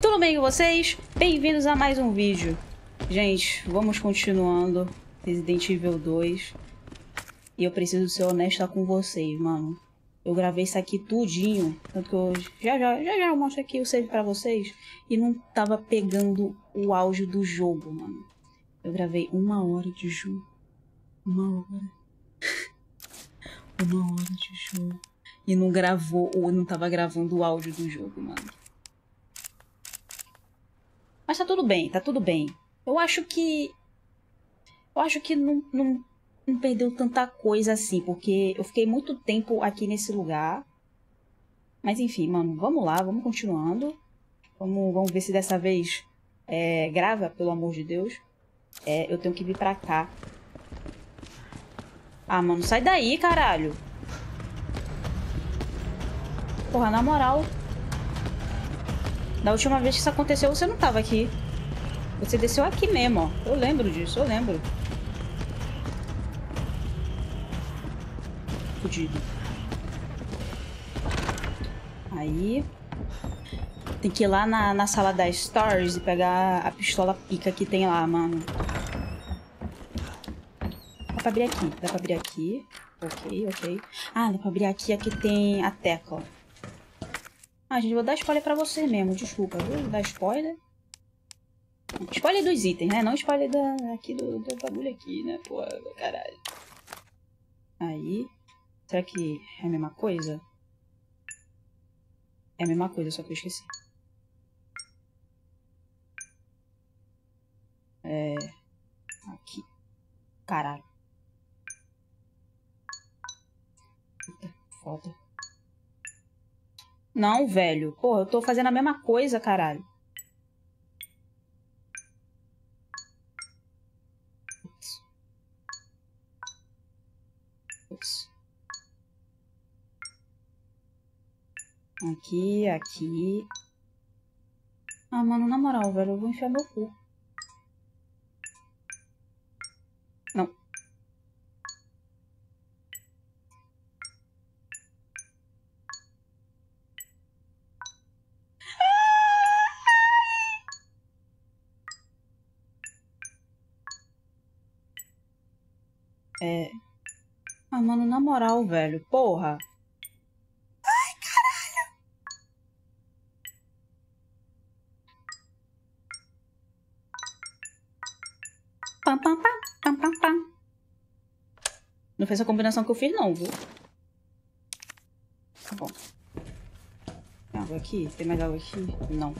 Tudo bem com vocês? Bem-vindos a mais um vídeo. Gente, vamos continuando Resident Evil 2. E eu preciso ser honesta com vocês, mano. Eu gravei isso aqui tudinho, tanto que eu já eu mostro aqui o save pra vocês. E não tava pegando o auge do jogo, mano. Eu gravei 1 hora de jogo. 1 hora. 1 hora de jogo. E não gravou, ou não tava gravando o áudio do jogo, mano. Mas tá tudo bem, tá tudo bem. Eu acho que não perdeu tanta coisa assim, porque eu fiquei muito tempo aqui nesse lugar. Mas enfim, mano, vamos lá, vamos continuando. Vamos ver se dessa vez grava, pelo amor de Deus. Eu tenho que vir pra cá. Ah, mano, sai daí, caralho. Porra, na moral. Da última vez que isso aconteceu, você não tava aqui. Você desceu aqui mesmo, ó. Eu lembro disso, eu lembro. Fudido. Aí. Tem que ir lá na sala das Stars e pegar a pistola pica que tem lá, mano. Dá pra abrir aqui. Dá pra abrir aqui. Ok. Ah, dá pra abrir aqui. Aqui tem a tecla. Ah, gente, vou dar spoiler pra você mesmo. Desculpa, vou dar spoiler. Spoiler dos itens, né? Não spoiler aqui do bagulho aqui, né? Pô, caralho. Aí. Será que é a mesma coisa? É a mesma coisa, só que eu esqueci. Aqui. Caralho. Puta, foda. Não, velho. Porra, eu tô fazendo a mesma coisa, caralho. Ups. Aqui. Ah, mano, na moral, velho, eu vou enfiar meu cu. Não. Ah, mano, na moral, velho. Porra. Ai, caralho. Pam, pam, pam, pam, pam, pam. Não fez a combinação que eu fiz, não, viu? Tá bom. Tem água aqui? Tem mais água aqui? Não.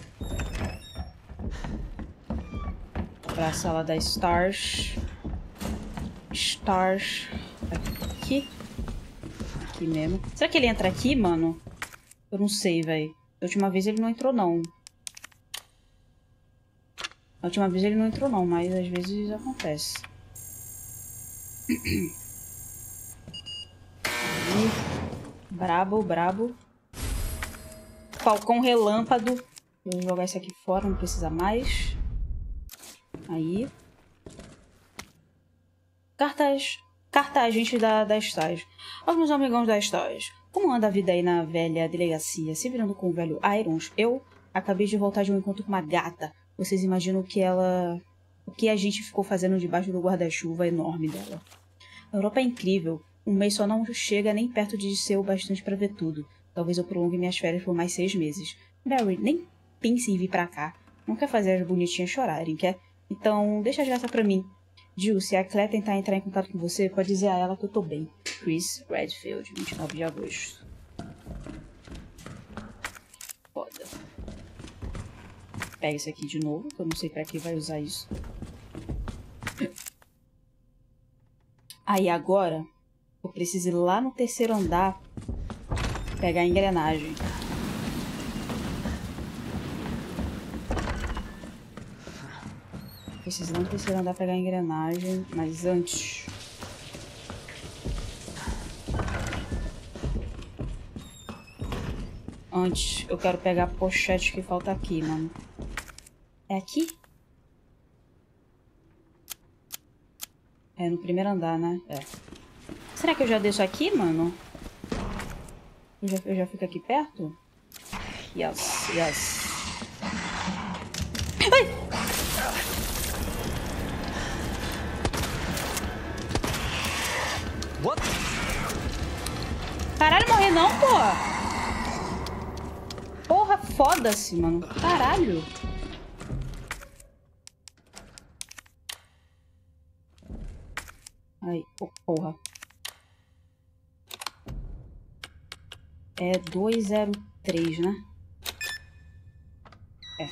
Pra sala da Stars. Aqui. Aqui mesmo. Será que ele entra aqui, mano? Eu não sei, velho. Da última vez ele não entrou, não. Da última vez ele não entrou, não. Mas às vezes acontece. Aí. Brabo. Falcão relâmpago. Vou jogar isso aqui fora, não precisa mais. Aí. Cartagem da Stars. Aos meus amigões da Stars. Como anda a vida aí na velha delegacia? Se virando com o velho Irons, eu acabei de voltar de um encontro com uma gata. Vocês imaginam o que a gente ficou fazendo debaixo do guarda-chuva enorme dela. A Europa é incrível. Um mês só não chega nem perto de ser o bastante pra ver tudo. Talvez eu prolongue minhas férias por mais 6 meses. Barry, nem pense em vir pra cá. Não quer fazer as bonitinhas chorarem, quer? Então, deixa as graças pra mim. Jill, se a Claire tentar entrar em contato com você, pode dizer a ela que eu tô bem. Chris Redfield, 29 de agosto. Foda. Pega isso aqui de novo, que eu não sei pra que vai usar isso. Aí agora, eu preciso ir lá no 3º andar pegar a engrenagem. Preciso lá no 3º andar pegar a engrenagem, mas antes... eu quero pegar a pochete que falta aqui, mano. É aqui? É no 1º andar, né? É. Será que eu já desço aqui, mano? Eu já fico aqui perto? Yes. Ai! What? Caralho, morrer não, porra! Porra, foda-se, mano. Caralho. Aí, porra. É 203, né? É.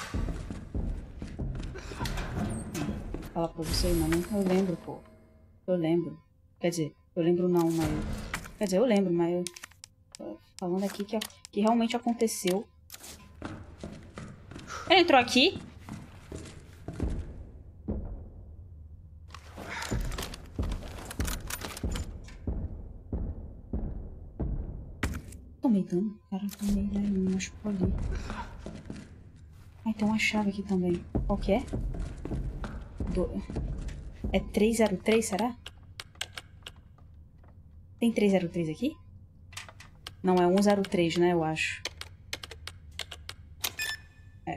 Fala pra você, mano. Eu lembro, pô. Eu lembro. Quer dizer, eu lembro não, mas... Quer dizer, eu lembro, mas... Eu... Tô falando aqui que realmente aconteceu. Ele entrou aqui? Tomei dano. Cara, tomei dano. Me machucou ali. Ai, tem uma chave aqui também. Qual que é? É 303, será? Tem 303 aqui? Não, é 103, né? Eu acho. É.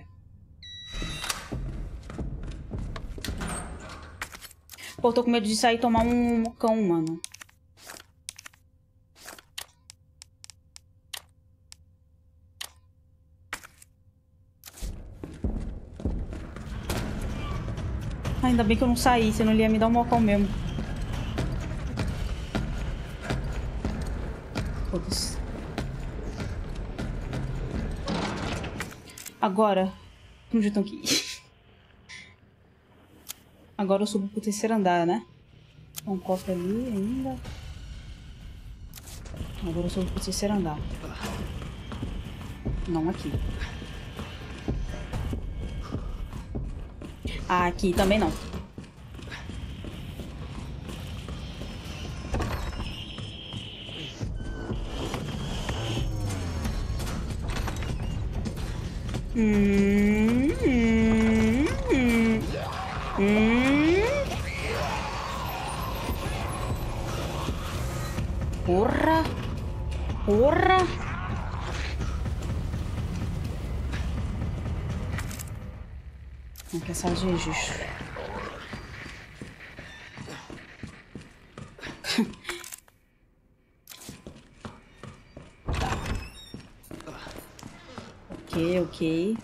Pô, tô com medo de sair e tomar um cão, mano. Ainda bem que eu não saí, senão ele ia me dar um mocão mesmo. Foda-se. Agora... Onde estão aqui? Agora eu subo pro terceiro andar, né? Tem um cofre ali ainda. Agora eu subo pro terceiro andar. Não aqui. Ah, aqui também não. Porra! Porra! Não quer saber de registro. Tá. Ok.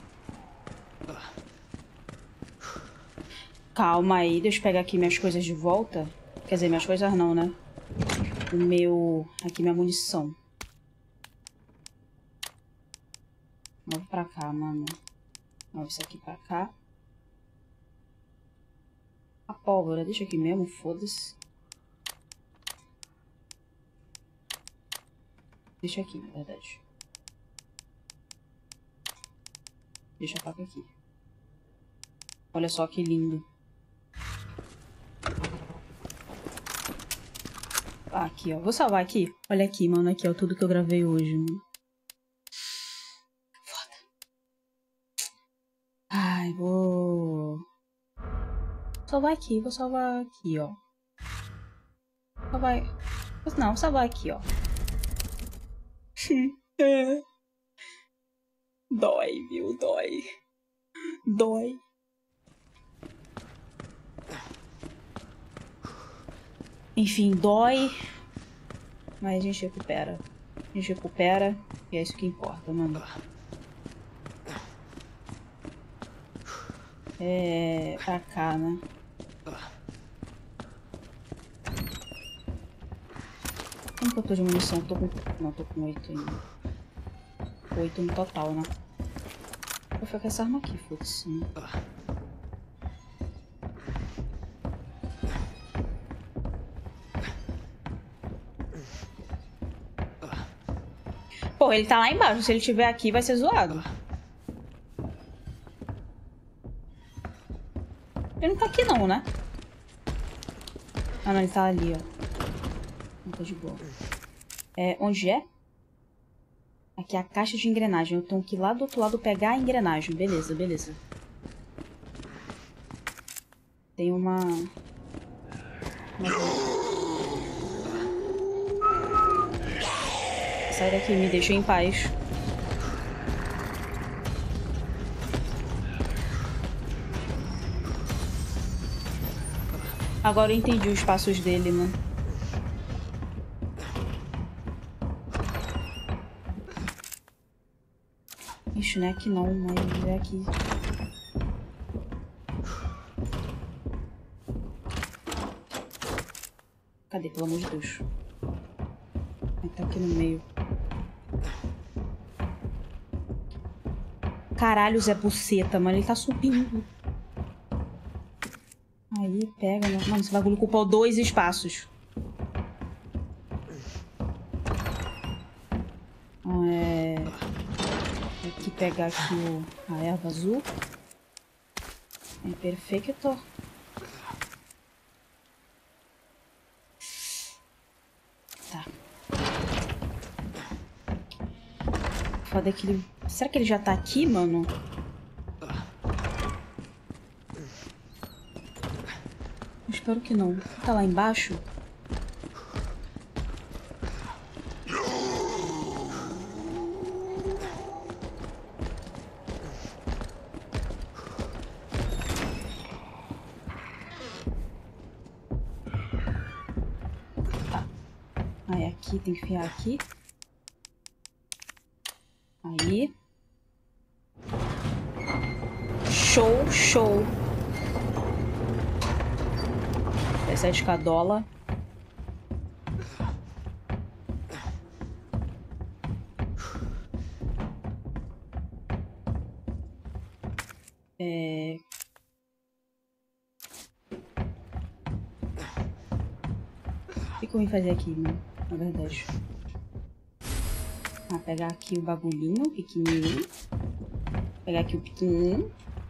Calma aí, deixa eu pegar aqui minhas coisas de volta. Quer dizer, minhas coisas não, né? O meu... Aqui, minha munição. Move pra cá, mano. Move isso aqui pra cá. A pólvora, deixa aqui mesmo, foda-se. Deixa aqui, na verdade. Deixa a faca aqui. Olha só que lindo. Aqui, ó. Vou salvar aqui. Olha aqui, mano. Aqui, ó. Tudo que eu gravei hoje, mano. Foda. Ai, vou... salvar aqui. Vou salvar aqui, ó. Salvar... Não, vou salvar aqui, ó. Dói, viu? Dói. Dói. Enfim, dói. Mas a gente recupera. A gente recupera. E é isso que importa, mano. É... pra cá, né? Como que eu tô de munição? Tô com... Não, tô com 8 ainda. 8 no total, né? Vou ficar com essa arma aqui, foda-se, né? Pô, ele tá lá embaixo. Se ele estiver aqui, vai ser zoado. Ele não tá aqui não, né? Ah, não. Ele tá ali, ó. Não tá de boa. É, onde é? Aqui é a caixa de engrenagem. Eu tenho que ir lá do outro lado pegar a engrenagem. Beleza, beleza. Tem uma... Sai daqui, me deixa em paz. Agora eu entendi os passos dele, mano. Ixi, não é aqui não, mas é aqui. Cadê, pelo amor de Deus? Ele tá aqui no meio. Caralho, Zé Buceta, mano. Ele tá subindo. Aí, pega, né? Mano, esse bagulho ocupou 2 espaços. Aqui pegar aqui a erva azul. É perfeito. Tá. Foda que ele... Será que ele já tá aqui, mano? Eu espero que não. Tá lá embaixo? Tá. Aí aqui, tem que enfiar aqui. Aí. Show, show. Essa é a escadola. O que eu vim fazer aqui, mano? Na verdade. Pegar aqui o bagulhinho pequenininho. Pegar aqui o pequenininho.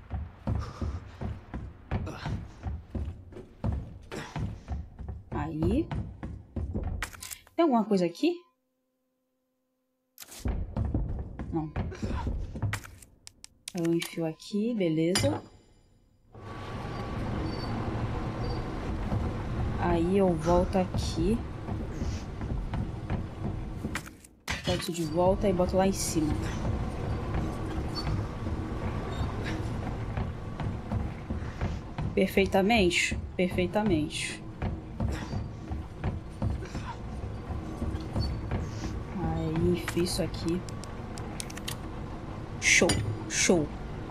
Aí. Tem alguma coisa aqui? Não. Eu enfio aqui, beleza. Aí eu volto aqui. Pego isso de volta e boto lá em cima. Perfeitamente? Perfeitamente. Aí enfio isso aqui. Show, show.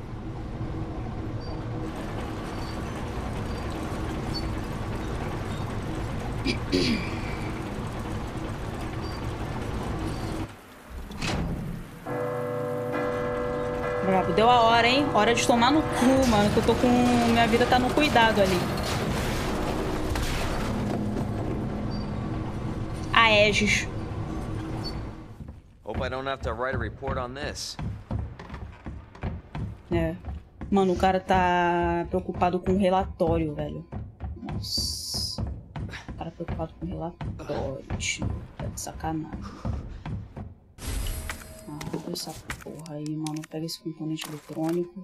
Brabo, deu a hora, hein? Hora de tomar no cu, mano. Que eu tô com... Minha vida tá no cuidado ali. A Aegis. Hope I don't have to write a report on this. É. Mano, o cara tá preocupado com o relatório, velho. Nossa. O cara preocupado com o relatório, tio. Tá de sacanagem. Abre essa porra aí, mano. Pega esse componente eletrônico.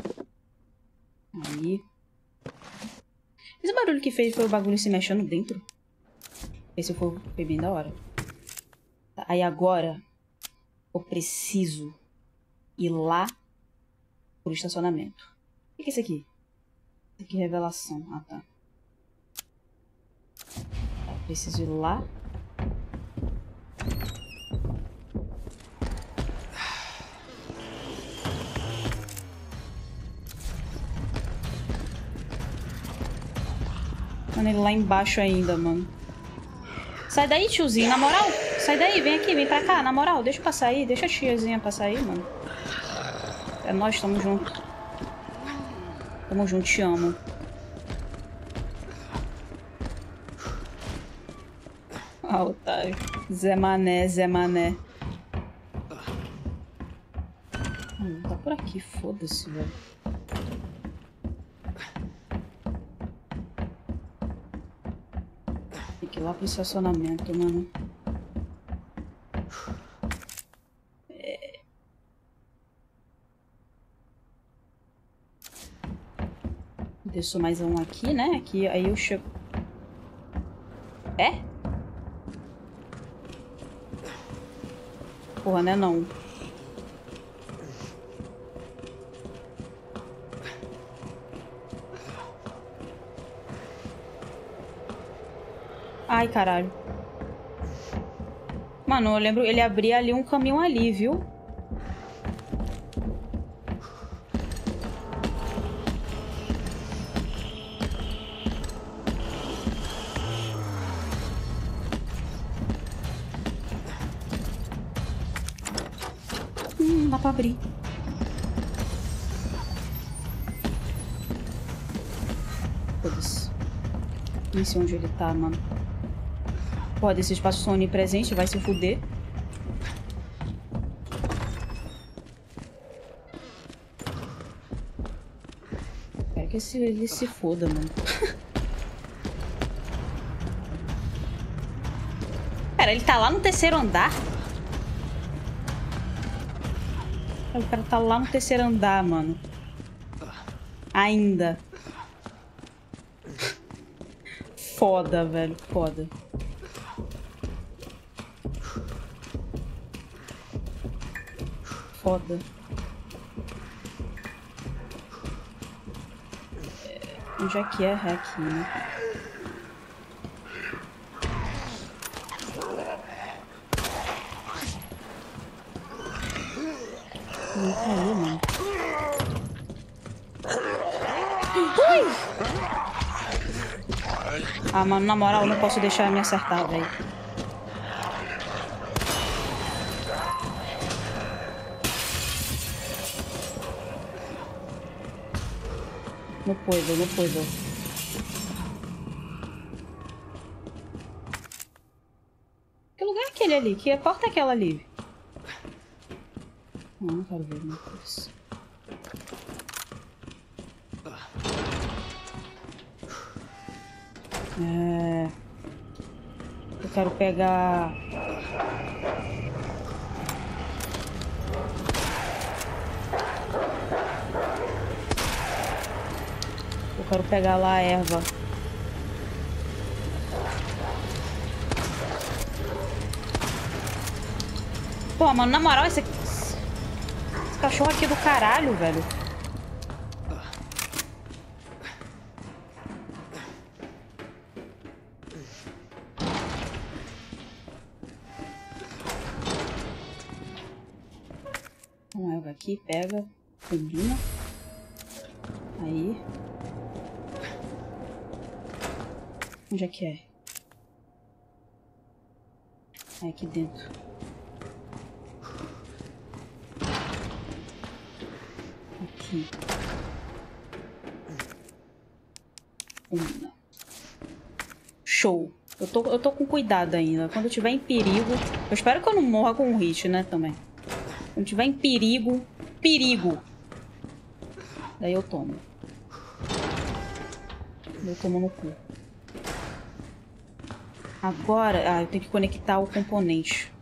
Aí. Esse barulho que fez foi o bagulho se mexendo dentro. Esse foi bem da hora. Tá, aí agora eu preciso ir lá pro estacionamento. O que é isso aqui? Isso aqui é revelação. Ah, tá. Eu preciso ir lá. Mano, ele lá embaixo ainda, mano. Sai daí, tiozinho, na moral. Sai daí, vem aqui, vem pra cá, na moral. Deixa eu passar aí, deixa a tiazinha passar aí, mano. É nóis, tamo junto. Tamo junto, te amo. Ah, otário. Zé Mané, Zé Mané. Tá por aqui, foda-se, velho. Tem que ir lá pro estacionamento, mano. Desço mais um aqui, né? Aqui, aí eu chego... É? Porra, né? Não. Ai, caralho. Mano, eu lembro, ele abria ali um caminho ali, viu? Dá pra abrir. Foda-se. Nem sei onde ele tá, mano. Pô, desses espaços são onipresentes, vai se fuder. Quero que ele se foda, mano. Pera, ele tá lá no terceiro andar? O cara tá lá no terceiro andar, mano. Ainda. Foda, velho. Foda. Foda. Onde é que é aqui, né? Não caiu, mano. Ah, mano, na moral, eu não posso deixar ele me acertar, velho. Não puedo, não puedo. Que lugar é aquele ali? Que porta é aquela ali? Não quero ver, meu Deus. Eu quero pegar... Eu quero pegar lá a erva. Pô, mano, na moral, esse cachorro aqui do caralho, velho. Uma erva aqui, pega. Combina. Aí. Onde é que é? É aqui dentro. Aqui. Combina. Show. Eu tô com cuidado ainda. Quando eu tiver em perigo... Eu espero que eu não morra com um hit, né, também. Quando tiver em perigo... Perigo! Daí eu tomo. Eu tomo no cu. Agora... Ah, eu tenho que conectar o componente.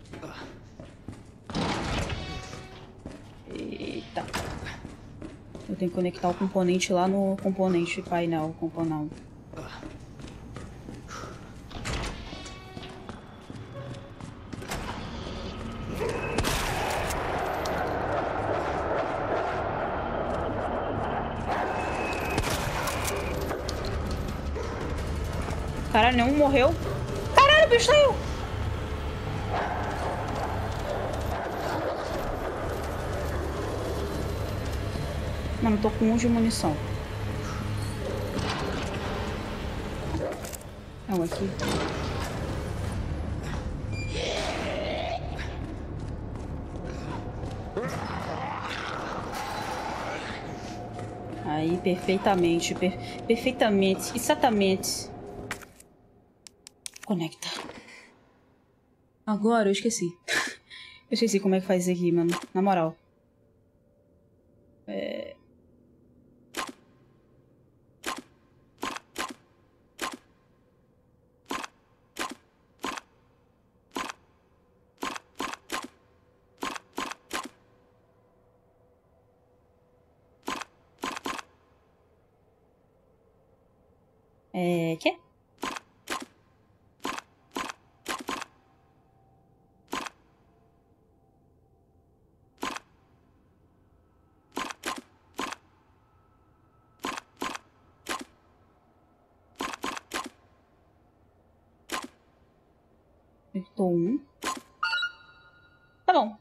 Eita. Eu tenho que conectar o componente lá no componente painel. Componente. Caralho, nenhum morreu. Caralho, o bicho saiu. Mano, eu tô com 1 de munição. Não, aqui. Aí, perfeitamente. Perfeitamente. Exatamente. Conecta. Agora eu esqueci. Eu esqueci como é que faz isso aqui, mano. Na moral. Quê? Apertou um. Tá bom.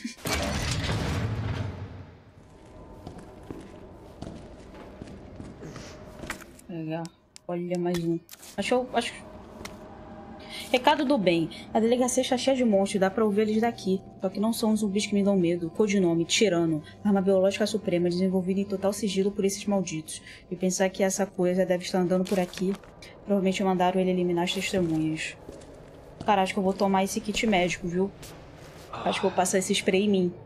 Legal. Olha, mais um. Acho... Recado do bem. A delegacia está cheia de monstros, dá pra ouvir eles daqui. Só que não são os zumbis que me dão medo. Codinome, Tirano. Arma biológica suprema, desenvolvida em total sigilo por esses malditos. E pensar que essa coisa deve estar andando por aqui. Provavelmente mandaram ele eliminar as testemunhas. Cara, acho que eu vou tomar esse kit médico, viu? Acho que eu vou passar esse spray em mim.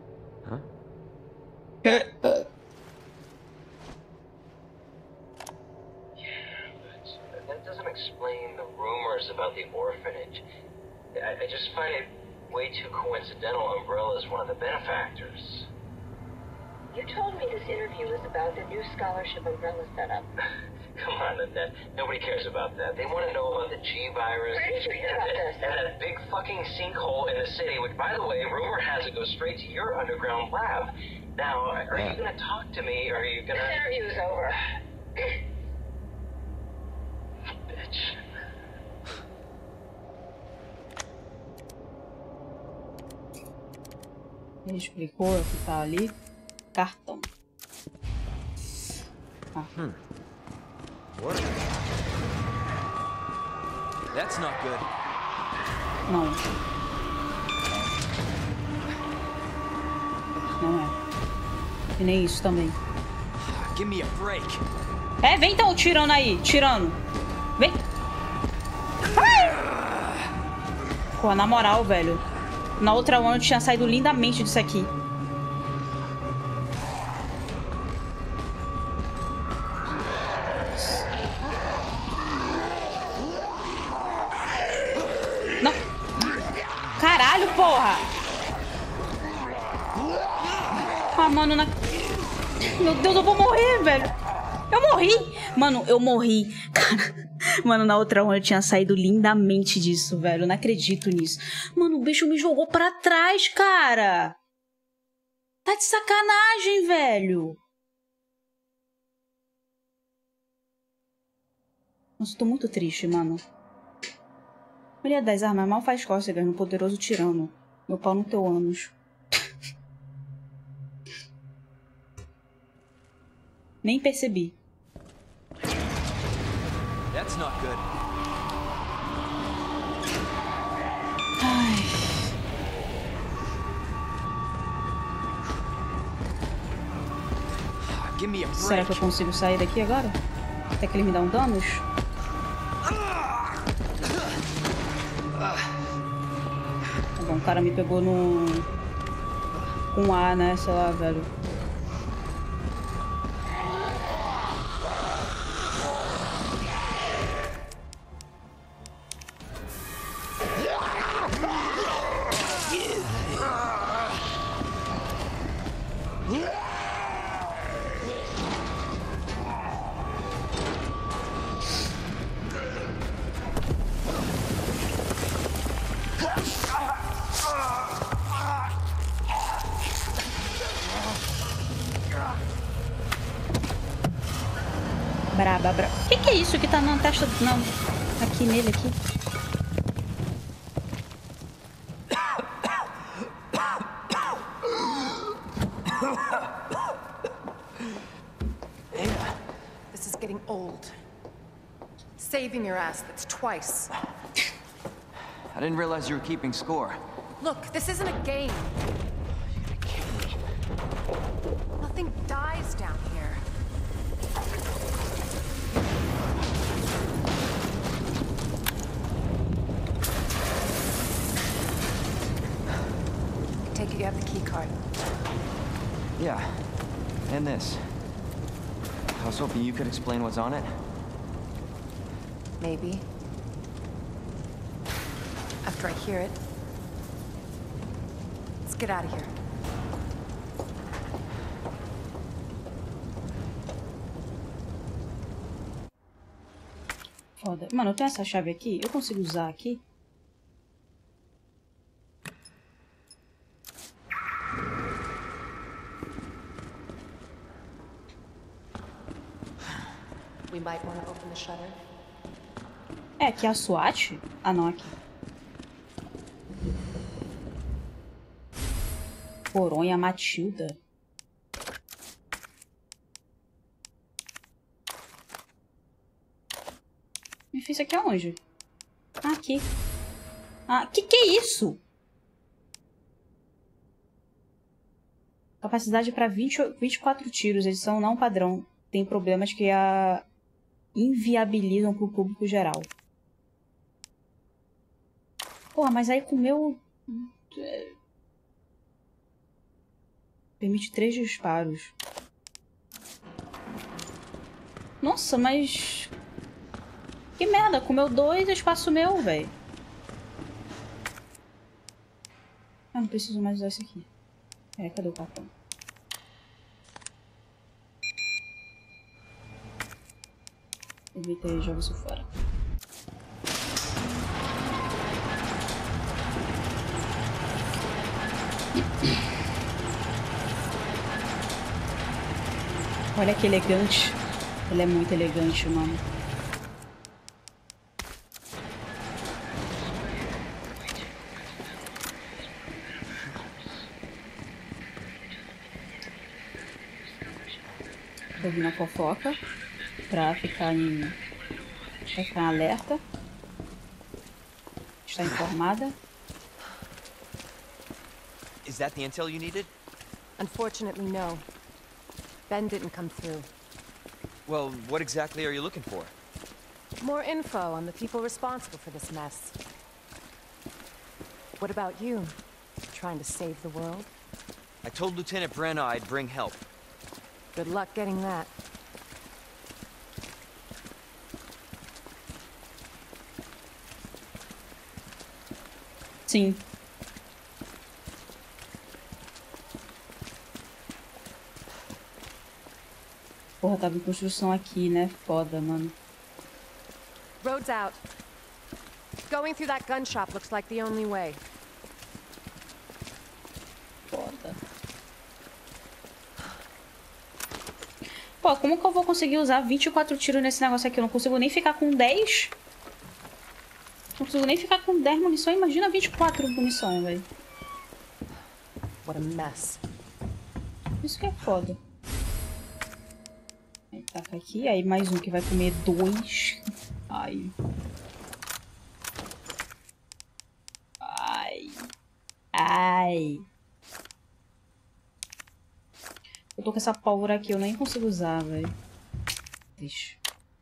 That doesn't explain the rumors about the orphanage. I just find it way too coincidental Umbrella's one of the benefactors. You told me this interview was about the new scholarship Umbrella set up. Come on, Annette. Nobody cares about that. They want to know about the G virus. Where did you hear about this? And that big fucking sinkhole in the city, which, by the way, rumor has it goes straight to your underground lab. Now, are you going to talk to me, or are you going to... This interview's over. Bitch. Ele explicou o que tá ali. Cartão. Ah. What? That's not good. Não. Não é. E nem isso também. Give me a break. É, vem então, tirando aí. Tirando. Vem. Pô, na moral, velho. Na outra one eu tinha saído lindamente disso aqui. Não. Caralho, porra. Ah, mano, na... Meu Deus, eu vou morrer, velho. Eu morri. Mano, eu morri. Cara... Mano, na outra one eu tinha saído lindamente disso, velho. Eu não acredito nisso. Mano, o bicho me jogou pra trás, cara. Tá de sacanagem, velho. Nossa, eu tô muito triste, mano. Maria das Armas mal faz cócegas no poderoso tirano. Meu pau no teu ânus. Nem percebi. That's not good. Ai. Give me a break. Será que eu consigo sair daqui agora? Até que ele me dá um danos? Tá bom, o cara me pegou no... com A, né? Sei lá, velho. Braba, braba. O que é isso que tá na testa? Não, aqui nele, aqui. This is getting old. Saving your ass, that's twice. I didn't realize you were keeping score. Look, this isn't a game. Nothing dies down here. I take it you have the key card. Yeah, and this. I was hoping you could explain what's on it. Maybe. After I hear it. Let's get out of here. Foda. Mano, eu tenho essa chave aqui. Eu consigo usar aqui? We might want to open the shutter. É, aqui é a SWAT? Ah, não, aqui. Coronha Matilda. Me fiz aqui aonde? Ah, aqui. Ah, que é isso? Capacidade para 24 tiros. Edição não padrão. Tem problemas que a inviabilizam para o público geral. Porra, mas aí com o meu... Permite 3 disparos. Nossa, mas... Que merda, com o meu 2 espaço meu, velho. Ah, não preciso mais usar isso aqui. Cadê o cartão? Evita e joga isso fora. Olha que elegante. Ele é muito elegante, mano. Ouvindo a fofoca pra ficar em alerta. Está informada. Is that the intel you needed? Unfortunately, no. Ben didn't come through. Well, what exactly are you looking for? More info on the people responsible for this mess. What about you? Trying to save the world? I told Lieutenant Brenna I'd bring help. Good luck getting that. Sim. Porra, tava em construção aqui, né? Foda, mano. Road's out. Going through that gun shop looks like the only way. Foda. Pô, como que eu vou conseguir usar 24 tiros nesse negócio aqui? Eu não consigo nem ficar com 10. Não consigo nem ficar com 10 munição. Imagina 24 munição, velho. What a mess. Isso que é foda. Aí taca aqui. Aí mais um que vai comer 2. Ai. Ai. Ai. Eu tô com essa pólvora aqui, eu nem consigo usar, velho. Deixa.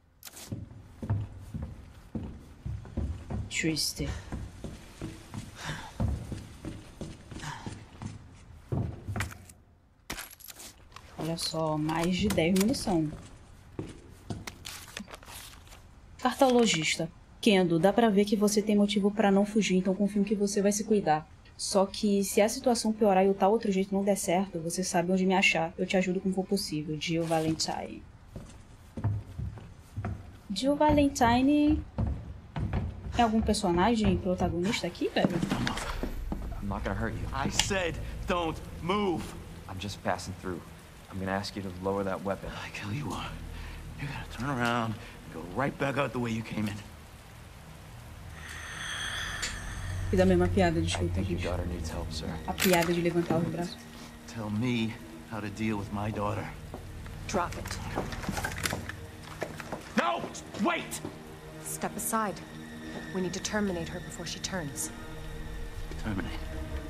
Triste. Olha só, mais de 10 munição. Cartologista. Kendo, dá pra ver que você tem motivo pra não fugir, então confio que você vai se cuidar. Só que se a situação piorar e o tal outro jeito não der certo, você sabe onde me achar. Eu te ajudo como for possível. Jill Valentine. Jill Valentine... É algum personagem protagonista aqui, velho? I'm not gonna hurt you. I said don't move. I'm just passing through. I'm gonna ask you to lower that weapon. I tell you what, you gotta turn around and go right back out the way you came in. Fiz a mesma piada, I desculpa, think your gente. daughter needs help, sir. A piada de levantar os braços. Tell me how to deal with my daughter. Drop it. No! Wait! Step aside. We need to terminate her before she turns. Terminate.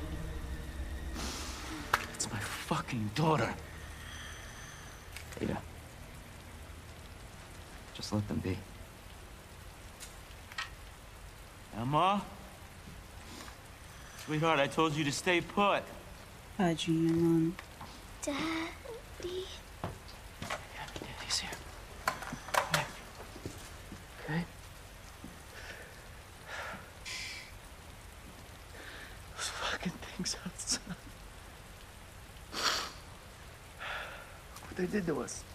It's my fucking daughter. Ada. Just let them be. Emma? Sweetheart, I told you to stay put. Tadinha, mano. Daddy. Yeah, Daddy's here. Okay? Those fucking things outside. What they did to us.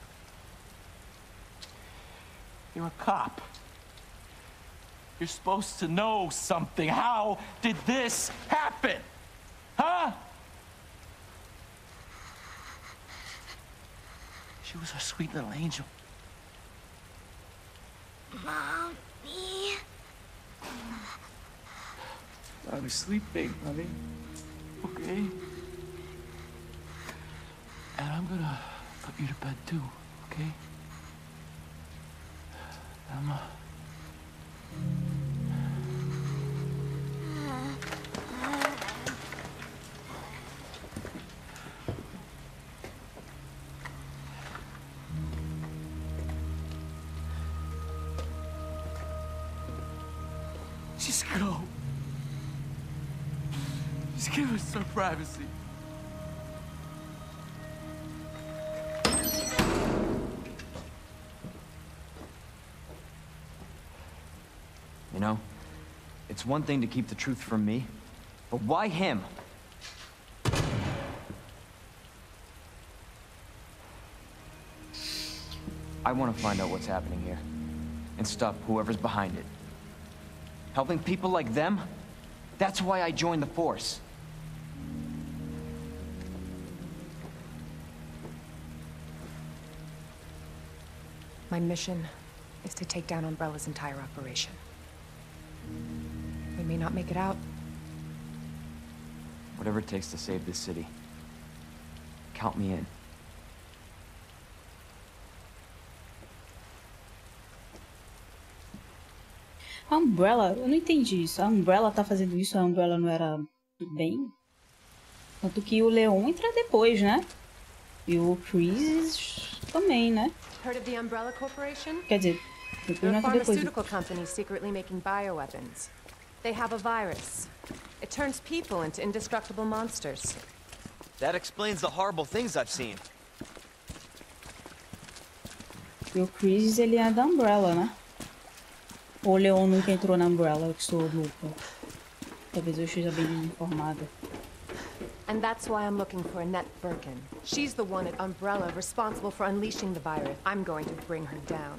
You're a cop. You're supposed to know something. How did this happen? Huh? She was our sweet little angel. Mommy. I was sleeping, honey. Okay? And I'm gonna put you to bed too, okay? Emma. Just go. Just give us some privacy. You know, it's one thing to keep the truth from me, but why him? I want to find out what's happening here, and stop whoever's behind it. Helping people like them? That's why I joined the Force. My mission is to take down Umbrella's entire operation. We may not make it out. Whatever it takes to save this city. Count me in. A Umbrella, eu não entendi isso. A Umbrella tá fazendo isso, a Umbrella não era do bem? Tanto que o Leon entra depois, né? E o Chris também, né? Heard of the Umbrella Corporation? Quer dizer, depois They're não a entra depois. pharmaceutical company secretly making bioweapons. They have a virus. It turns people into indestructible monsters. That explains the horrible things I've seen. E o Chris, ele é da Umbrella, né? Ou o Leon nunca entrou na Umbrella, eu que sou louca. Talvez eu esteja bem informada. And that's why I'm looking for Annette Birkin. She's the one at Umbrella responsible for unleashing the virus. I'm going to bring her down.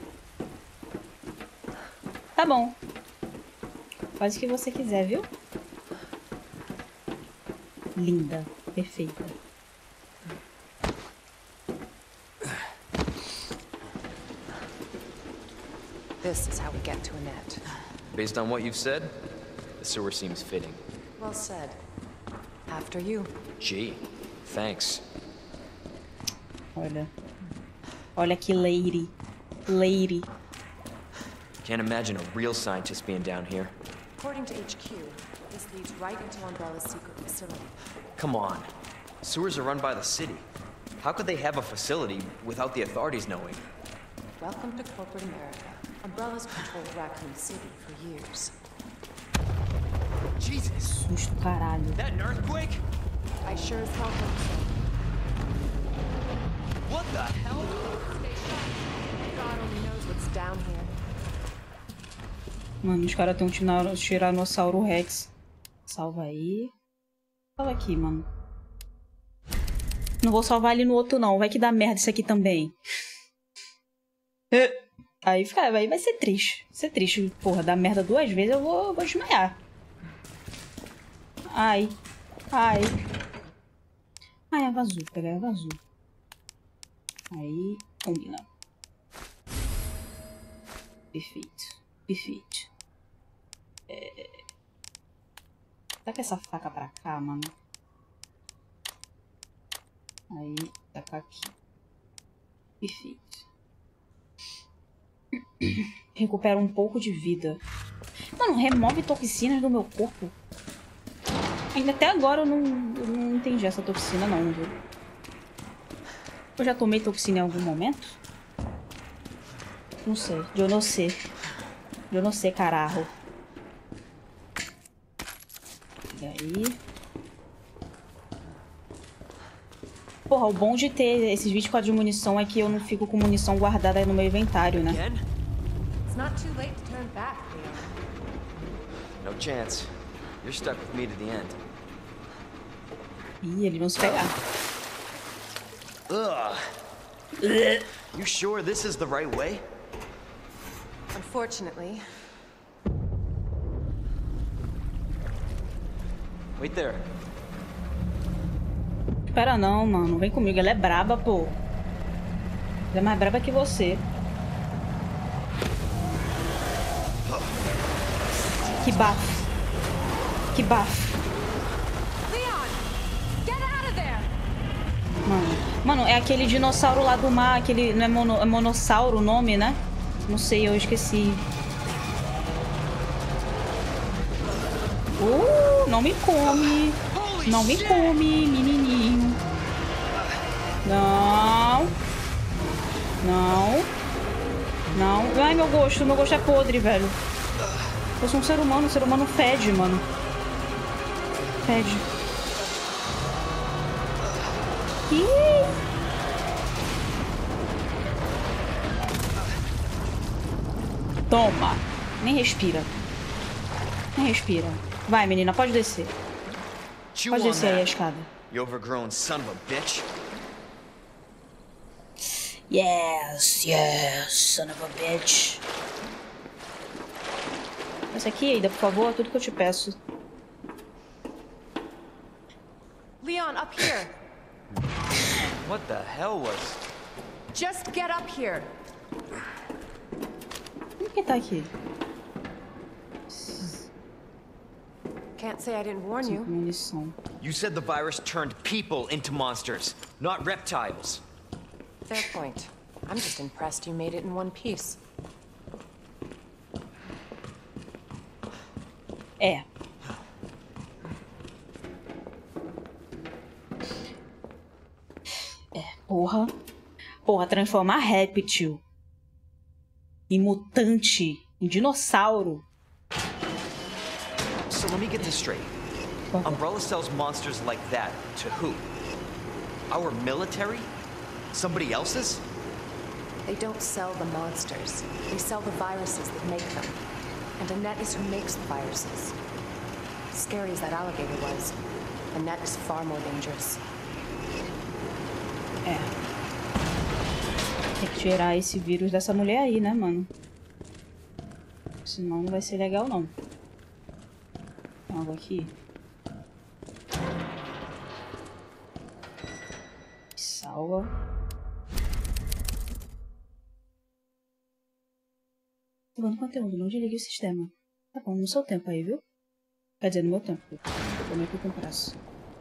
Tá bom. Faz o que você quiser, viu? Linda. Perfeita. This is how we get to Annette. Based on what you've said, the sewer seems fitting. Well said. After you. Gee, thanks. Olha. Olha que lady. Lady. Can't imagine a real scientist being down here. According to HQ, this leads right into Umbrella's secret facility. Come on. Sewers are run by the city. How could they have a facility without the authorities knowing? Welcome to corporate America. Umbrella's controlled Raccoon City for years. Jesus! Susto, caralho. That an earthquake? I sure as hell hope so. What the hell? Stay sharp. God only knows what's down here. Mano, os caras têm um Tiranossauro Rex. Salva aí. Salva aqui, mano. Não vou salvar ali no outro, não. Vai que dá merda isso aqui também. Aí vai ser triste. Vai ser triste. Porra, dá merda 2 vezes, eu vou desmaiar. Ai. Ai. Ai, é vazio. Pegar é vazio. Aí, combina. Perfeito. Perfeito. Taca essa faca pra cá, mano. Aí, taca aqui. Perfeito. Recupera um pouco de vida. Mano, remove toxinas do meu corpo. Ainda até agora eu não entendi essa toxina não, viu? Eu já tomei toxina em algum momento? Não sei. Eu não sei. Eu não sei, caralho. E aí? Porra, o bom de ter esses 24 de munição é que eu não fico com munição guardada aí no meu inventário, né? It's not too late to turn back, Leon. No chance. You're stuck with me to the end. Ih, eles vão se pegar. Ugh. You sure this is the right way? Unfortunately. Wait there. Espera não, mano. Vem comigo. Ela é braba, pô. Ela é mais braba que você. Que bafo. Que bafo. Leon! Get out of there! Mano. Mano, é aquele dinossauro lá do mar, aquele... Não é, é monossauro o nome, né? Não sei, eu esqueci. Não me come. Não me come, menininho. Não. Não. Não. Ai, meu gosto é podre, velho. Eu sou um ser humano fede, mano. Fede. Ih! Toma. Nem respira. Nem respira. Vai, menina, pode descer. Pode descer aí a escada. You overgrown son of a bitch. Yes, son of a bitch. Essa aqui, Ada, por favor, tudo que eu te peço. Leon, up here. What the hell was... Just get up here. Por que tá aqui? Can't say I didn't warn you. Munição. You said the virus turned people into monsters, not reptiles. Fair point. I'm just impressed you made it in one piece. É. Porra. Porra, transformar réptil em mutante, em dinossauro. So let me get this straight. Umbrella sells monsters like that to who? Our military? Somebody else's? They don't sell the monsters. They sell the viruses that make them. And Annette is who makes the viruses. Scary as that alligator was, Annette is far more dangerous. É. Tem que tirar esse vírus dessa mulher aí, né, mano? Senão não vai ser legal, não. Tem algo aqui. Salva. Salvando conteúdo, não desligue o sistema. Tá bom, no seu tempo aí, viu? Quer dizer, no meu tempo. Como é que eu comprasse?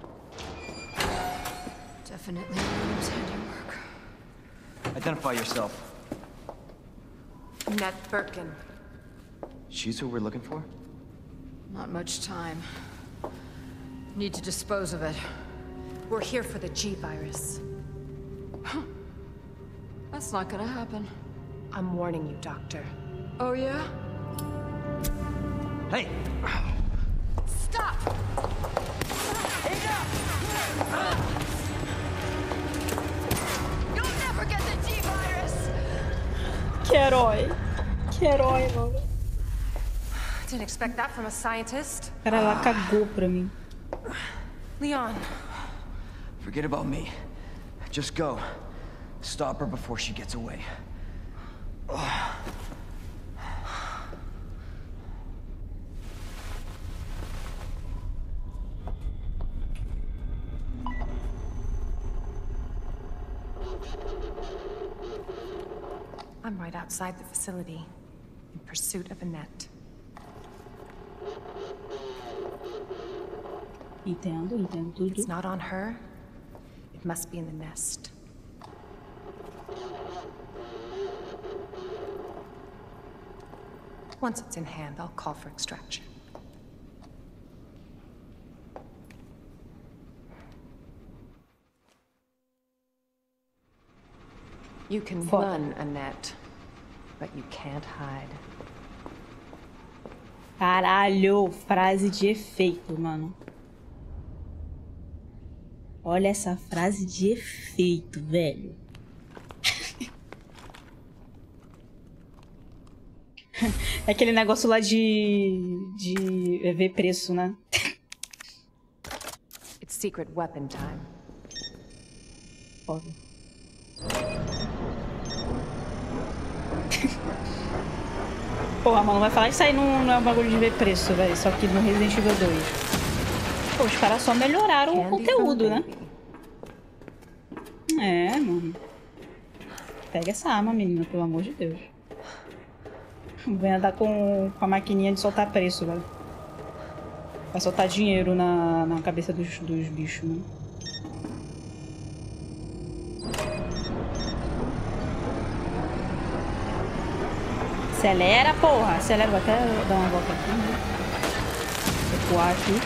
Definitely William's handiwork. Identify yourself. Annette Birkin. She's who we're looking for? Not much time. Need to dispose of it. We're here for the G-Virus. That's not gonna happen. I'm warning you, Doctor. Oh, yeah? Hey! Stop! You'll never get the G-Virus! Que herói! Que herói, mano. Didn't expect that from a scientist. O cara lá cagou pra mim. Leon. Forget about me. Just go. Stop her before she gets away. I'm right outside the facility, in pursuit of Annette. Entendo tudo. It's not on her. It must be in the nest. Once it's in hand, I'll call for extraction. You can run, Annette, but you can't hide. Caralho, frase de efeito, mano. Olha essa frase de efeito, velho. É aquele negócio lá de ver preço, né? It's secret weapon time. Foda. Porra, mano, vai falar que isso aí não é um bagulho de ver preço, velho. Só que no Resident Evil 2. Pô, os caras só melhoraram o conteúdo, né? É, mano. Pega essa arma, menina, pelo amor de Deus. Vem andar com a maquininha de soltar preço, velho. Vai soltar dinheiro na cabeça dos bichos, né? Acelera, porra. Acelera. Vou até dar uma volta aqui. Né? Recuar aqui.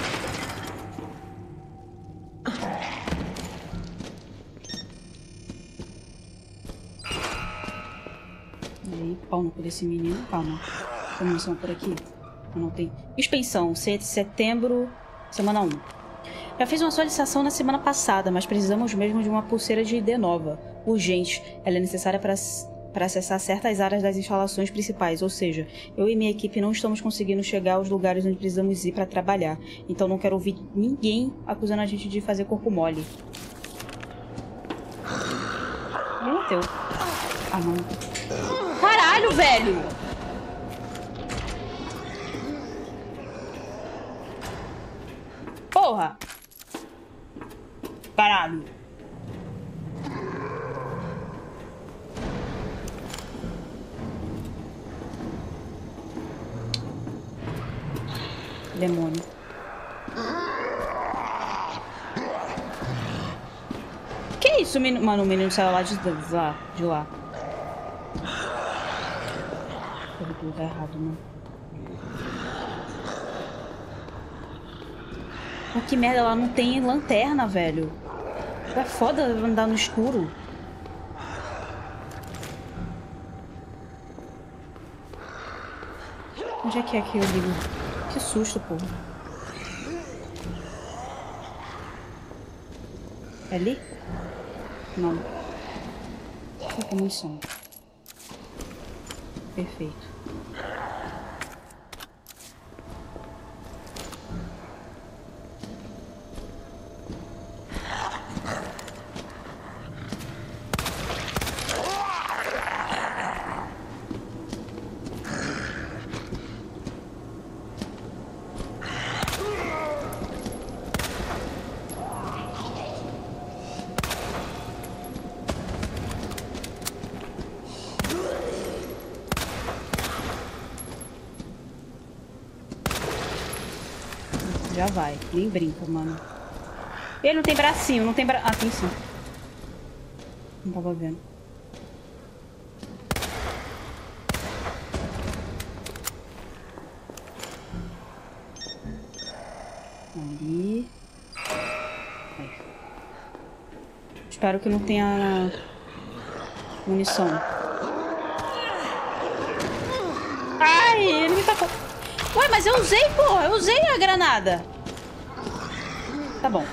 E aí, pau no cu desse menino. Calma. Tem munição por aqui? Não tem. Expensão. 7 de setembro, semana 1. Já fiz uma solicitação na semana passada, mas precisamos mesmo de uma pulseira de ID nova. Urgente. Ela é necessária para acessar certas áreas das instalações principais. Ou seja, eu e minha equipe não estamos conseguindo chegar aos lugares onde precisamos ir para trabalhar. Então não quero ouvir ninguém acusando a gente de fazer corpo mole. Meu Deus. Ah, não. Caralho, velho! Porra! Caralho! Demônio. Que isso, menino? Mano, o menino saiu lá de lá. Tudo tá errado, mano. Oh, que merda, ela não tem lanterna, velho. É foda andar no escuro. Onde é que eu ligo? Que susto, porra. É ali? Não. Que munição. Perfeito. Já vai. Nem brinca, mano. Ele não tem bracinho, não tem Ah, tem sim. Não tava vendo. Ali. Aí. Espero que não tenha munição. Ai, ele me tacou. Ué, mas eu usei, porra. Eu usei a granada. Tá bom.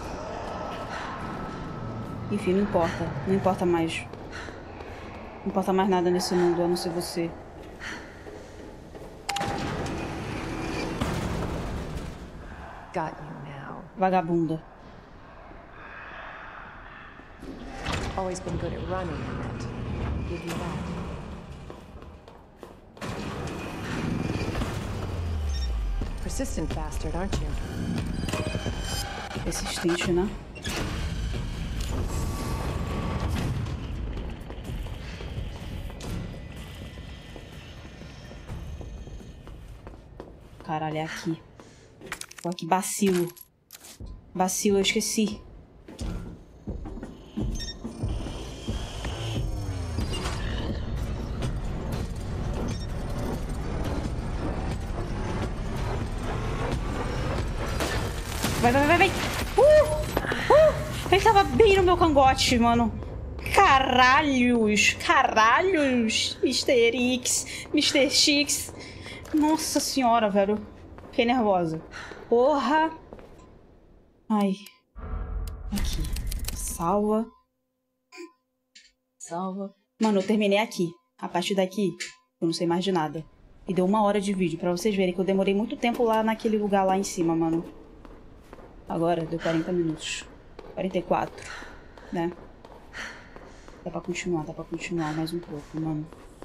Enfim, não importa. Não importa mais. Não importa mais nada nesse mundo, a não ser você. Got you now. Vagabunda. Always been good at running, Annette. Give you that. Persistent bastard, aren't you? Persistente, né? Caralho, é aqui. Olha que bacilo. Bacilo, eu esqueci. Vai, vai, vai, vai. Ele tava bem no meu cangote, mano. Caralhos. Caralhos. Mr. X. Mr. X. Nossa senhora, velho. Fiquei nervosa. Porra. Ai. Aqui. Salva. Salva. Mano, eu terminei aqui. A partir daqui, eu não sei mais de nada. E deu 1 hora de vídeo, pra vocês verem que eu demorei muito tempo lá naquele lugar lá em cima, mano. Agora deu 40 minutos. 44, né? Dá pra continuar mais um pouco, mano.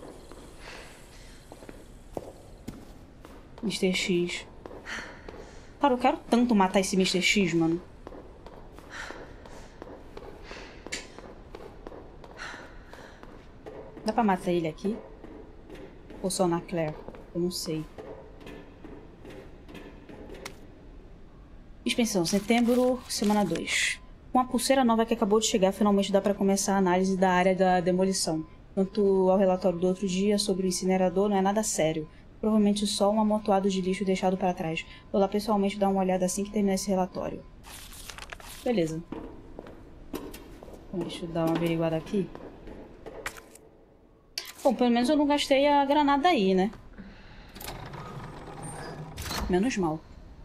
Mr. X. Cara, eu quero tanto matar esse Mr. X, mano. Dá pra matar ele aqui? Ou só na Claire? Eu não sei. Expensão, setembro, semana 2. Com a pulseira nova que acabou de chegar, finalmente dá pra começar a análise da área da demolição. Quanto ao relatório do outro dia sobre o incinerador, não é nada sério. Provavelmente só um amontoado de lixo deixado para trás. Vou lá pessoalmente dar uma olhada assim que terminar esse relatório. Beleza. Deixa eu dar uma averiguada aqui. Bom, pelo menos eu não gastei a granada aí, né? Menos mal.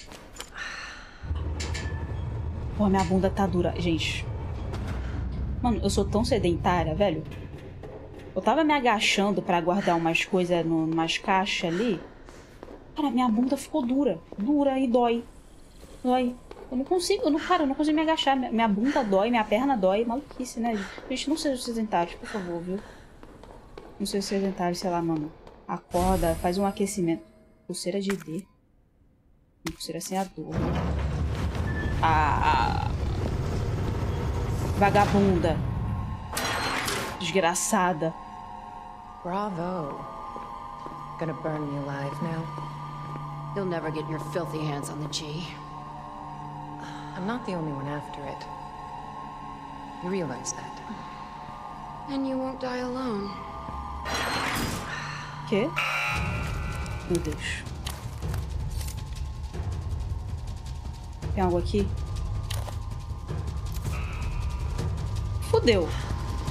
Pô, minha bunda tá dura. Gente. Mano, eu sou tão sedentária, velho. Eu tava me agachando pra guardar umas coisas numas caixas ali. Cara, minha bunda ficou dura. Dura e dói. Dói. Eu não consigo, eu não consigo me agachar. Minha bunda dói, minha perna dói. Maluquice, né? Gente, não sejam sedentários, por favor, viu? Não sejam sedentários, sei lá, mano. Acorda, faz um aquecimento. Pulseira de D. Pulseira sem a dor. Ah. Vagabunda. Desgraçada. Bravo. Gonna burn me alive now. You'll never get your filthy hands on the G. I'm not the only one after it. You realize that? And you won't die alone. Quê? Meu Deus. Tem algo aqui? Fudeu.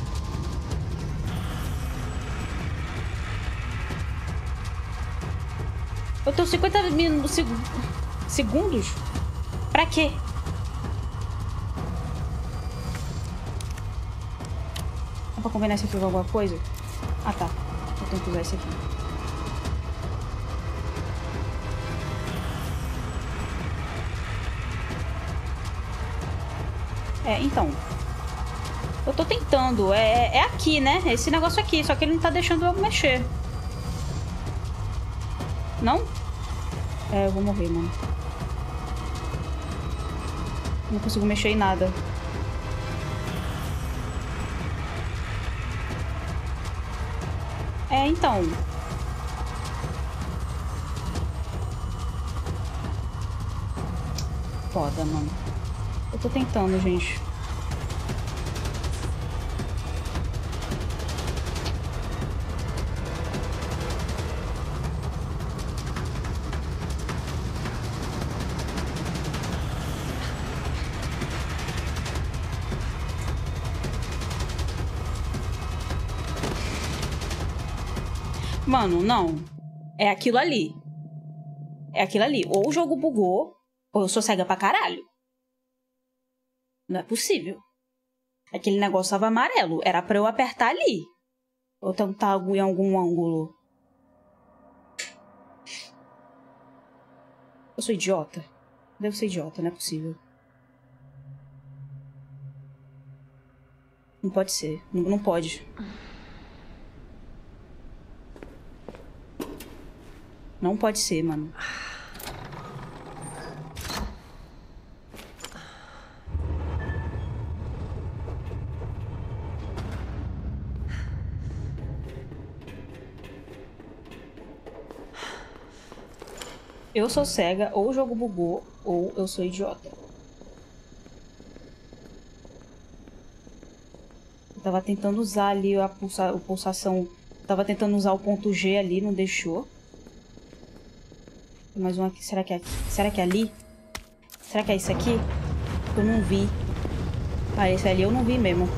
Eu tenho 50 segundos? Pra quê? Dá pra combinar se eu fizer alguma coisa? Ah, tá. Eu tenho que usar esse aqui. Então. Eu tô tentando. É aqui, né? Esse negócio aqui. Só que ele não tá deixando eu mexer. Não? Eu vou morrer, mano. Não consigo mexer em nada. Então. Foda, mano. Eu tô tentando, gente. Mano, não. É aquilo ali. É aquilo ali. Ou o jogo bugou, ou eu sou cega pra caralho. Não é possível. Aquele negócio tava amarelo. Era pra eu apertar ali. Ou tentar em algum ângulo. Eu sou idiota? Devo ser idiota, não é possível. Não pode ser. Não pode. Não pode ser, mano. Eu sou cega, ou o jogo bugou, ou eu sou idiota. Eu tava tentando usar ali a pulsação. Tava tentando usar o ponto G ali, não deixou. Tem mais um aqui. Será que é aqui? Será que é ali? Será que é isso aqui? Eu não vi. Ah, esse ali eu não vi mesmo.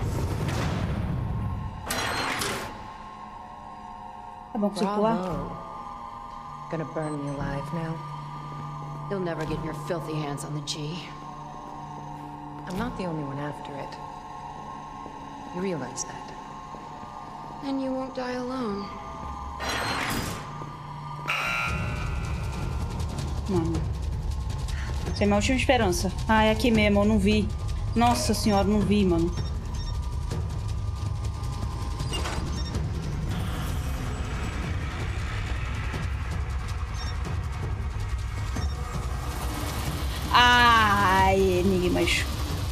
Tá bom, consigo pular? Gonna burn me alive now. You'll never get your filthy hands on the G. I'm not the only one after it. You realize that? And you won't die alone. Mano. Essa é a minha última esperança. Ah, é aqui mesmo, eu não vi. Nossa senhora, não vi, mano. Ai, enigmas.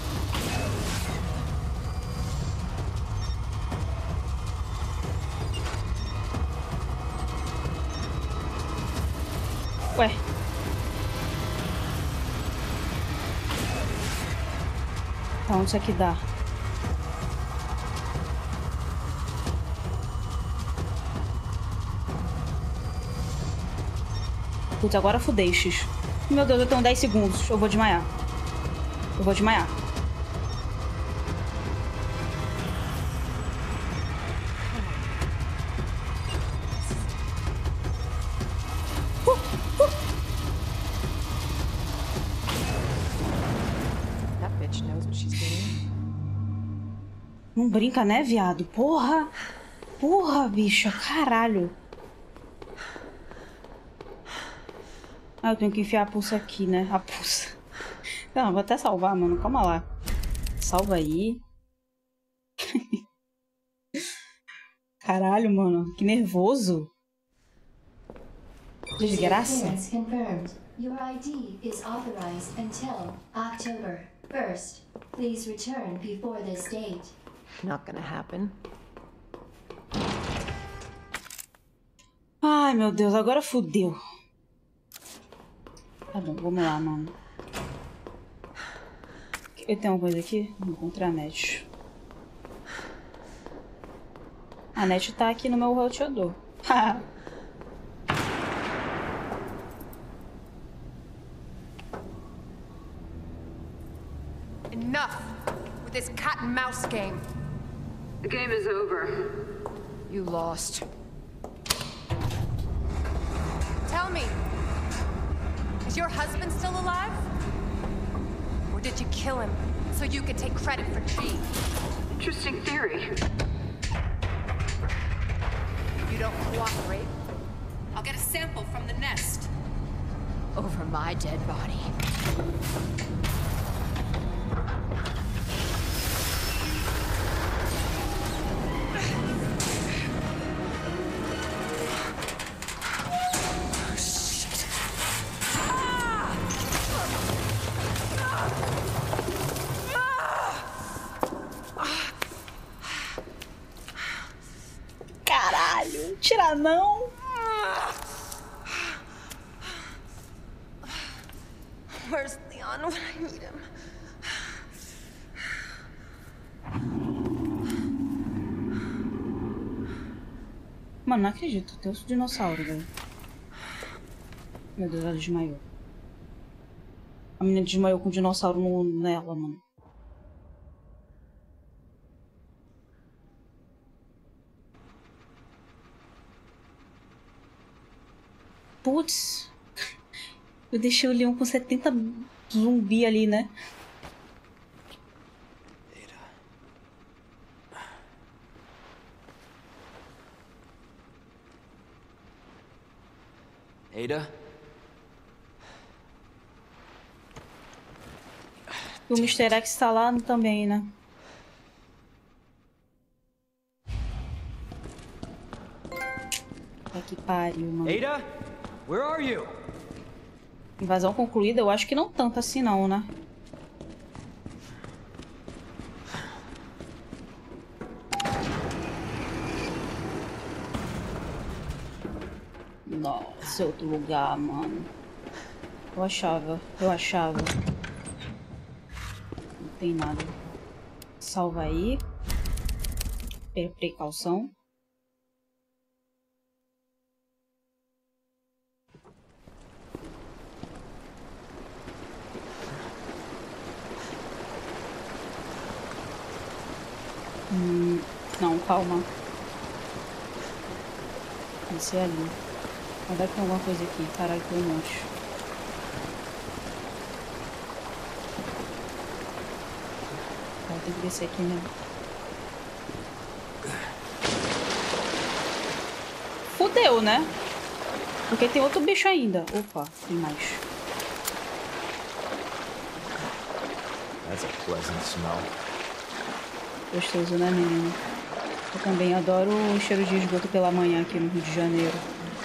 Ué. Tá, onde isso aqui dá? Putz, agora fudeixes. Meu Deus, eu tenho 10 segundos. Eu vou desmaiar. Eu vou desmaiar. That bitch knows what she's doing. Não brinca, né, viado? Porra! Porra, bicha. Caralho. Ah, eu tenho que enfiar a pulsa aqui, né? A pulsa. Não, vou até salvar, mano. Calma lá. Salva aí. Caralho, mano. Que nervoso. Desgraça. Clearance confirmed. Your ID is authorized until October 1st. Please return before this date. Not gonna happen. Ai, meu Deus. Agora fudeu. Tá bom, vamos lá, mano. Eu tenho uma coisa aqui? Vou encontrar a net. A net tá aqui no meu roteador. Enough with this cat and mouse game. The game is over. You lost. Tell me, is your husband still alive? Or did you kill him so you could take credit for G? Interesting theory. You don't cooperate, I'll get a sample from the nest. Over my dead body. Caralho, tira não. Where's Leon when I need him? Mano, não acredito. Tem um dinossauro, velho. Meu Deus, ela desmaiou. A menina desmaiou com o dinossauro nela, mano. Putz. Eu deixei o Leon com 70 zumbi ali, né? Ada? E o Mr. X tá lá também, né? Puta que pariu, mano. Ada? Where are you? Invasão concluída? Eu acho que não tanto assim não, né? Nossa, outro lugar, mano. Eu achava. Não tem nada. Salva aí. Precaução. Não, calma. Esse é ali. Mas vai ter alguma coisa aqui. Caralho, tem um monte. Tem que descer aqui mesmo. Fudeu, né? Porque tem outro bicho ainda. Opa, tem mais. That's a pleasant smell. Gostoso, né, menino? Eu também adoro o cheiro de esgoto pela manhã aqui no Rio de Janeiro.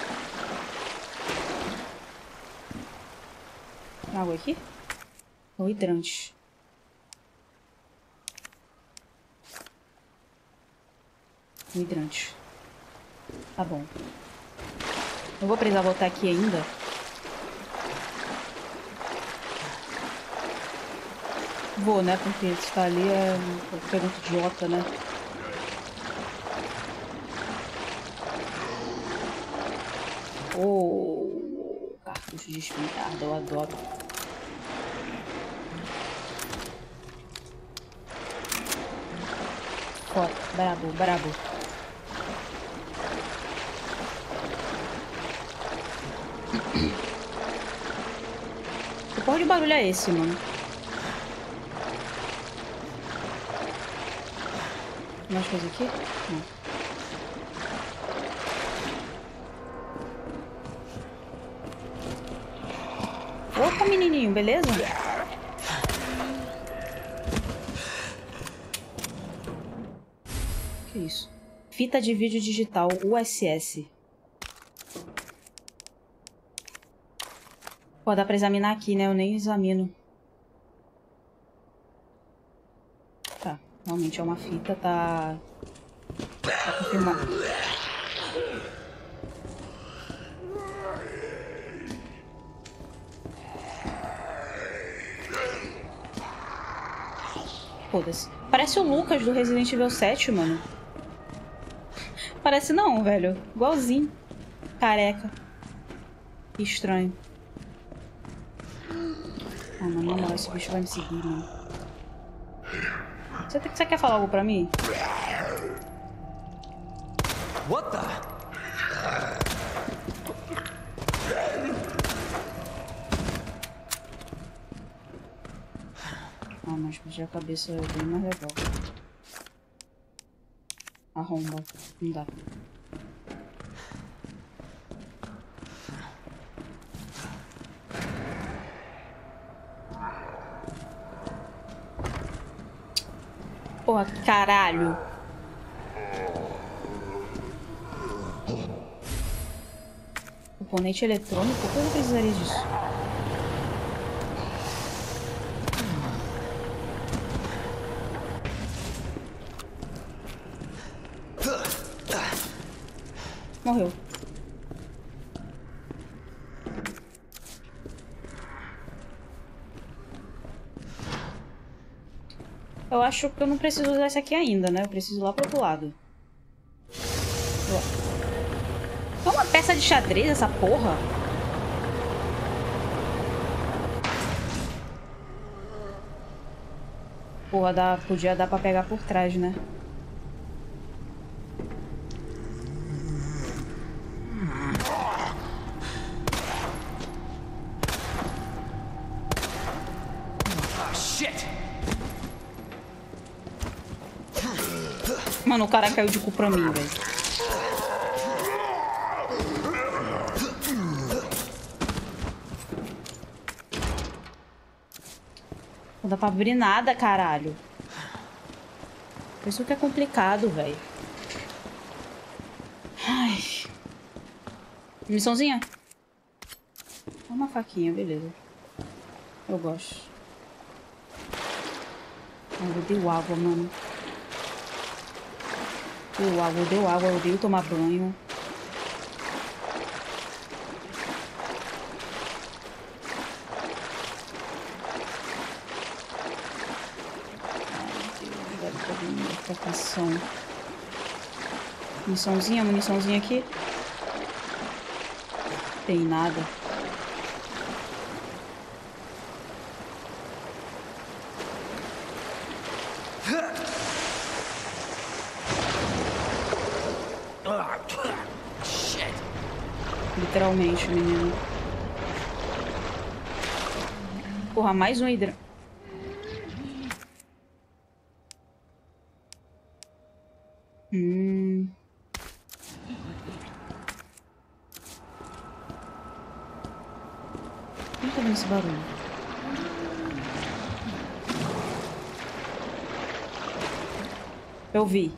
Tem água aqui? É um hidrante. Um hidrante. Tá bom. Eu vou precisar voltar aqui ainda. Vou, né? Porque se tá ali é uma pergunta idiota, né? Oh, cartão. cartucho de espingarda, eu adoro. Ó, brabo, brabo. Que porra de barulho é esse, mano? Mais coisa aqui? Não. Opa, menininho, beleza? Que isso? Fita de vídeo digital USS. Pô, dá pra examinar aqui, né? Eu nem examino. Tá, realmente é uma fita, tá confirmado. Foda-se. Parece o Lucas do Resident Evil 7, mano. Parece não, velho. Igualzinho. Careca. Que estranho. Ah, mano, na moral, esse bicho vai me seguir, mano. Você quer falar algo pra mim? What the? Ah, mas explodir a cabeça é bem mais legal. Arromba. Não dá. Porra, caralho. Componente eletrônico? Por que eu precisaria disso? Morreu. Eu acho que eu não preciso usar esse aqui ainda, né? Eu preciso ir lá pro outro lado. É uma peça de xadrez essa porra? Porra, podia dar pra pegar por trás, né? Mano, o cara caiu de cu pra mim, velho. Não dá pra abrir nada, caralho. Isso que é complicado, velho. Ai. Missãozinha? Uma faquinha, beleza. Eu gosto. Eu odeio água, mano. Deu água, eu odeio tomar banho. Muniçãozinha aqui. Tem nada. Literalmente, menino. Porra, mais um hidra. Quem tá vendo esse barulho? Eu vi.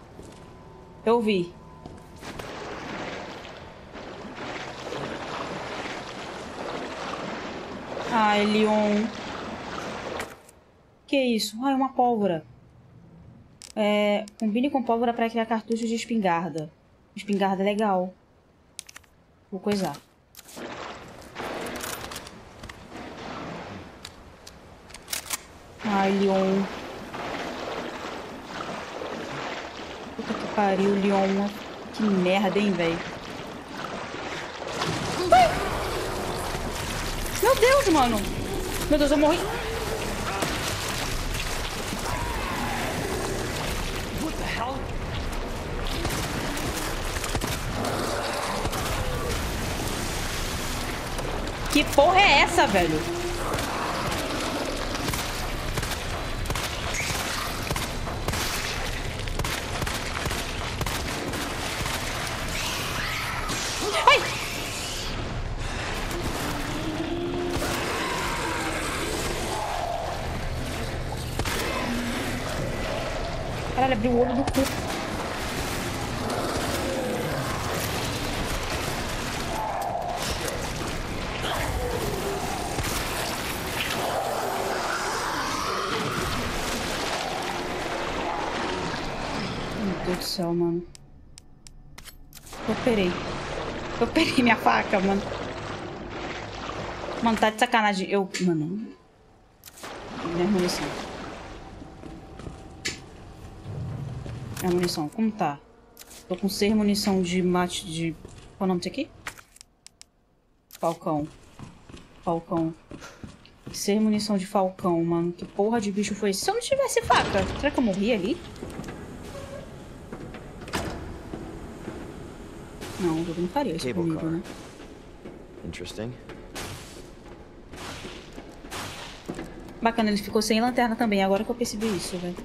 Ai, Leon. Que isso? Ah, é uma pólvora. Combine com pólvora para criar cartuchos de espingarda. Espingarda é legal. Vou coisar. Ai, Leon. Puta que pariu, Leon. Que merda, hein, velho. Meu Deus, mano. Meu Deus, eu morri. What the hell? Que porra é essa, velho? Ai! Caralho, abriu o olho do cu. Meu Deus do céu, mano. Eu operei minha faca, mano. Mano, tá de sacanagem. Mano. Minha munição. Minha munição, como tá? Tô com 6 munição de mate de... Qual é o nome disso aqui? Falcão. Falcão. 6 munição de falcão, mano. Que porra de bicho foi esse? Se eu não tivesse faca, será que eu morri ali? Não, eu não faria isso comigo, né? Interesting. Bacana, ele ficou sem lanterna também. Agora que eu percebi isso, velho.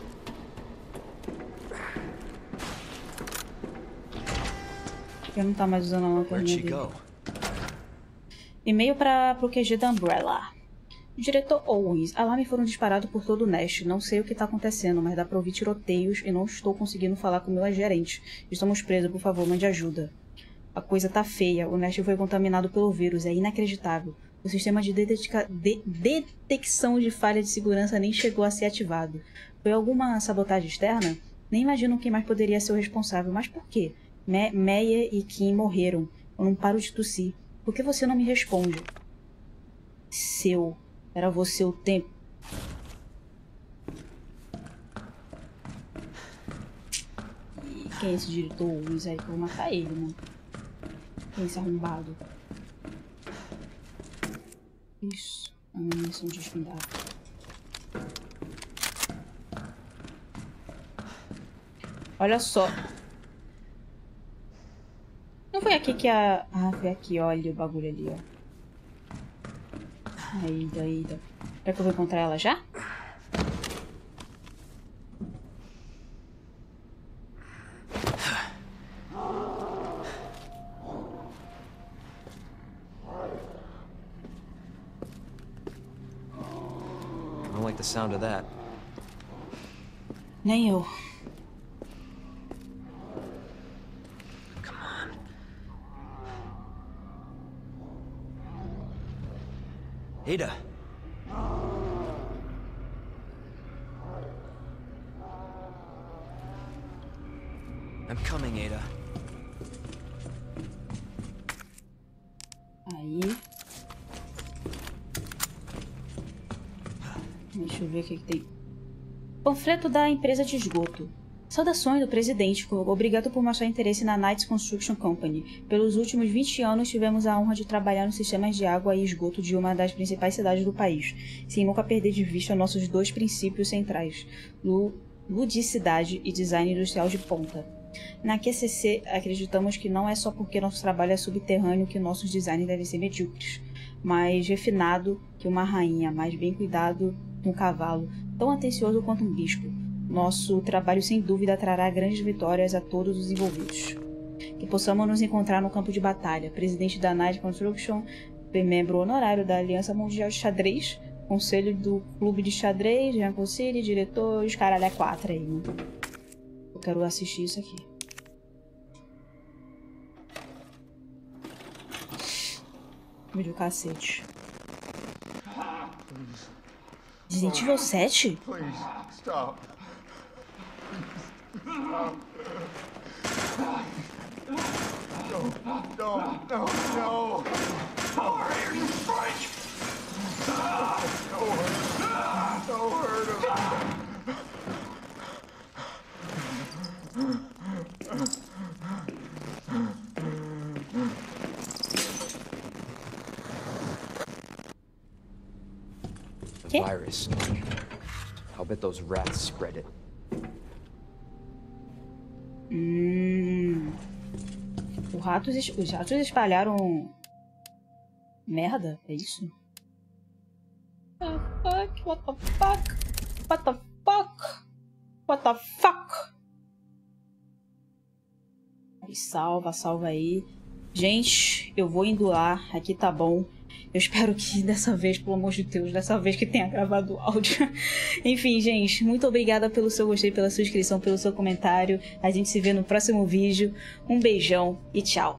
Eu não tá mais usando a lanterna dele. E-mail pro QG da Umbrella. Diretor Owens, alarmes foram disparados por todo o Nest. Não sei o que tá acontecendo, mas dá pra ouvir tiroteios e não estou conseguindo falar com meu gerente. Estamos presos, por favor, mande ajuda. A coisa tá feia. O Nest foi contaminado pelo vírus. É inacreditável. O sistema de detecção de falha de segurança nem chegou a ser ativado. Foi alguma sabotagem externa? Nem imagino quem mais poderia ser o responsável. Mas por quê? Meia e Kim morreram. Eu não paro de tossir. Por que você não me responde? Era você o tempo. E quem é esse diretor? O Zé, que eu vou matar ele, mano. Quem é esse arrombado? Isso. A minha munição de espingarda. Olha só. Não foi aqui que a... Ah, foi aqui, olha o bagulho ali, ó. Aida. Será que eu vou encontrar ela já? I don't like the sound of that. Nem eu. Ada. I'm coming, Ada. Aí. Deixa eu ver o que tem. Panfleto da empresa de esgoto. Saudações do presidente. Obrigado por mostrar interesse na Knights Construction Company. Pelos últimos 20 anos tivemos a honra de trabalhar nos sistemas de água e esgoto de uma das principais cidades do país, sem nunca perder de vista nossos 2 princípios centrais, ludicidade e design industrial de ponta. Na QCC, acreditamos que não é só porque nosso trabalho é subterrâneo que nossos designs devem ser medíocres, mais refinado que uma rainha, mais bem cuidado que um cavalo, tão atencioso quanto um bispo. Nosso trabalho, sem dúvida, trará grandes vitórias a todos os envolvidos. Que possamos nos encontrar no campo de batalha. Presidente da Knight Construction, membro honorário da Aliança Mundial de Xadrez, conselho do Clube de Xadrez, Rancor City, diretor, os caralho é 4 aí, né? Eu quero assistir isso aqui. Vídeo cacete. Resident Evil 7? Please, stop. No. Over here, you freak! Don't hurt him. The virus. I'll bet those rats spread it. Os ratos espalharam merda, é isso? What the fuck? What the fuck? What the fuck? Salva aí. Gente, eu vou indo lá. Aqui tá bom. Eu espero que dessa vez, pelo amor de Deus, dessa vez que tenha gravado o áudio. Enfim, gente, muito obrigada pelo seu gostei, pela sua inscrição, pelo seu comentário. A gente se vê no próximo vídeo. Um beijão e tchau.